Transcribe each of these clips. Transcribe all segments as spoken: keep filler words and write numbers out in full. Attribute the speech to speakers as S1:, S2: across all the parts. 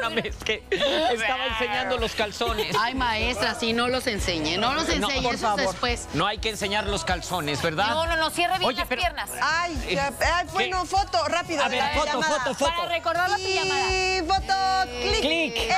S1: Perdóname, es que estaba enseñando los calzones.
S2: Ay, maestra, si no los enseñe, no los enseñe,
S1: por
S2: eso
S1: favor.
S2: después.
S1: No hay que enseñar los calzones, ¿verdad?
S3: No, no, no, cierre bien
S1: Oye,
S3: las
S1: pero-
S3: piernas.
S4: Ay, ya, ay, bueno, foto, rápido.
S1: A
S4: de
S1: ver,
S4: la
S1: foto,
S4: llamada.
S1: foto, foto.
S3: Para recordar la pijamada.
S4: Y foto, clic.
S1: Clic.
S4: ¡Eh!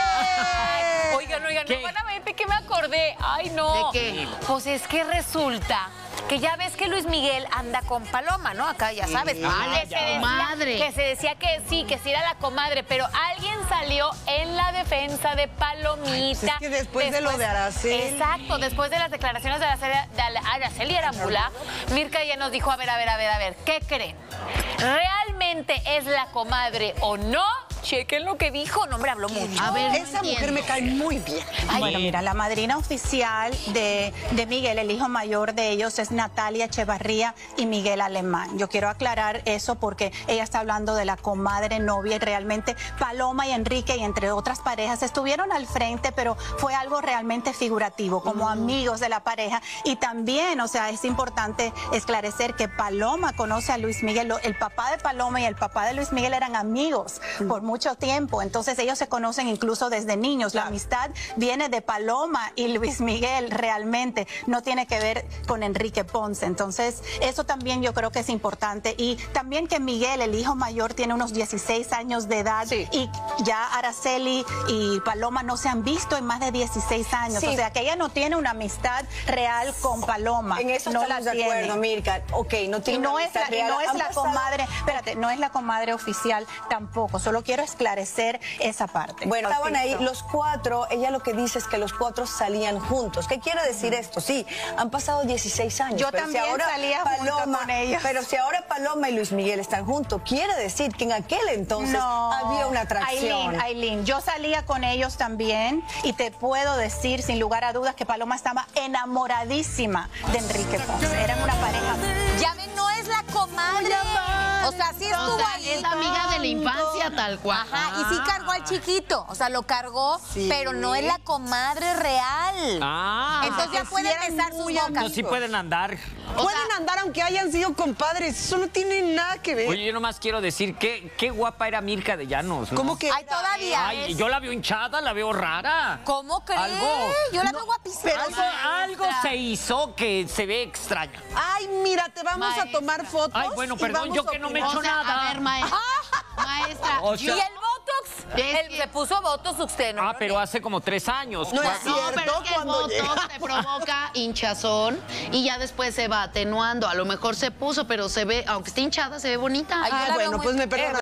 S3: Oigan, oigan,
S1: ¿Qué?
S3: no van a ver de qué me acordé. Ay, no.
S2: ¿De qué?
S3: Pues es que resulta que ya ves que Luis Miguel anda con Paloma, ¿no? Acá ya sabes.
S2: Ah, la
S3: que, se decía,
S2: comadre.
S3: que se decía que sí, que sí era la comadre, pero alguien salió en la defensa de Palomita.
S4: Ay, pues es que después de lo de Araceli.
S3: Exacto, después de las declaraciones de Araceli, de Araceli Arámbula, Mirka ya nos dijo, a ver, a ver, a ver, a ver, ¿qué creen? ¿Realmente es la comadre o no? Chequen lo que dijo. No, hombre, habló mucho.
S2: A ver, no
S4: Esa mujer
S2: entiendo.
S4: me cae muy bien.
S3: Ay,
S5: Bueno, mira, la madrina oficial de, de Miguel, el hijo mayor de ellos, es Natalia Echevarría y Miguel Alemán. Yo quiero aclarar eso porque ella está hablando de la comadre novia y realmente Paloma y Enrique y entre otras parejas estuvieron al frente, pero fue algo realmente figurativo, como amigos de la pareja. Y también, o sea, es importante esclarecer que Paloma conoce a Luis Miguel. Lo- El papá de Paloma y el papá de Luis Miguel eran amigos por mucho tiempo, entonces ellos se conocen incluso desde niños. La amistad viene de Paloma y Luis Miguel, realmente no tiene que ver con Enrique Ponce. Entonces eso también yo creo que es importante, y también que Miguel, el hijo mayor, tiene unos dieciséis años de edad,
S4: Sí.
S5: y ya Araceli y Paloma no se han visto en más de dieciséis años,
S4: Sí.
S5: o sea que ella no tiene una amistad real con Paloma.
S4: En eso
S5: no
S4: estamos
S5: la
S4: de acuerdo,
S5: tiene.
S4: Mirka. Ok, no
S5: Y
S4: tiene
S5: no
S4: una
S5: es la,
S4: amistad
S5: y
S4: real.
S5: no es
S4: Han
S5: la
S4: pasado-
S5: comadre, espérate, no es la comadre oficial tampoco. Solo quiero esclarecer esa parte.
S4: Bueno, estaban ahí
S5: Listo.
S4: los cuatro. Ella lo que dice es que los cuatro salían juntos. ¿Qué quiere decir esto? Sí, han pasado dieciséis años.
S5: Yo
S4: pero
S5: también salía junto con ellos.
S4: Pero si ahora Paloma y Luis Miguel están juntos, quiere decir que en aquel entonces
S5: No,
S4: había una atracción.
S5: Aileen, Aileen, yo salía con ellos también y te puedo decir sin lugar a dudas que Paloma estaba enamoradísima de Enrique Ponce. Eran una pareja.
S3: Ya ven, no es la comadre. O sea, sí estuvo
S2: O sea,
S3: ahí.
S2: es la amiga de la infancia tal cual.
S3: Ajá, y sí cargó al chiquito. O sea, lo cargó,
S4: Sí.
S3: pero no es la comadre real.
S1: Ah.
S3: Entonces ya
S4: que
S3: puede
S4: sí eran
S3: besar sus
S4: muy
S3: bocas.
S1: No, sí pueden andar.
S2: O
S4: Pueden
S2: sea-
S4: andar aunque hayan sido compadres. Eso no tiene nada que ver.
S1: Oye, yo nomás quiero decir que qué guapa era Mirka de Llanos, ¿no?
S4: ¿Cómo que?
S3: Ay, todavía.
S1: Ay, yo la veo hinchada, la veo rara.
S3: ¿Cómo crees?
S1: Algo.
S3: Yo la veo guapísima.
S4: pero
S1: Algo, algo se hizo que se ve extraña.
S4: Ay, mira, te vamos
S2: Maestra.
S4: a tomar fotos.
S1: Ay, bueno,
S4: y
S1: perdón,
S4: vamos
S1: yo
S4: a
S1: que no me he
S4: opinar.
S1: hecho
S2: O sea,
S1: nada.
S2: a ver, maestra. Maestra,
S1: O
S3: ¿Y
S1: sea-
S3: el Botox?
S2: Es
S3: Él
S2: que-
S3: se puso Botox usted, ¿no?
S1: Ah, pero hace como tres años.
S4: No es
S1: Cuatro.
S2: no,
S4: cierto,
S2: pero es que el
S4: cuando
S2: botox
S4: llega.
S2: te provoca hinchazón y ya después se va atenuando. A lo mejor se puso, pero se ve, aunque esté hinchada, se ve bonita.
S3: Ay, yo
S4: Ah,
S3: la veo
S4: bueno,
S3: muy-
S4: pues me perdona.